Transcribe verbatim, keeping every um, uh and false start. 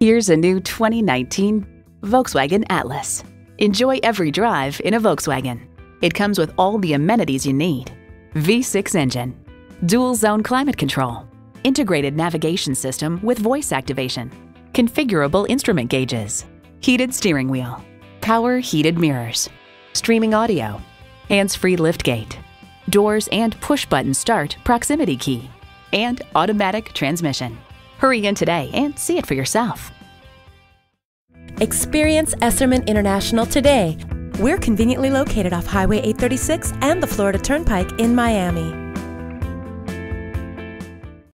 Here's a new twenty nineteen Volkswagen Atlas. Enjoy every drive in a Volkswagen. It comes with all the amenities you need. V six engine, dual zone climate control, integrated navigation system with voice activation, configurable instrument gauges, heated steering wheel, power heated mirrors, streaming audio, hands-free liftgate, doors and push-button start proximity key, and automatic transmission. Hurry in today and see it for yourself. Experience Esserman International today. We're conveniently located off Highway eight thirty-six and the Florida Turnpike in Miami.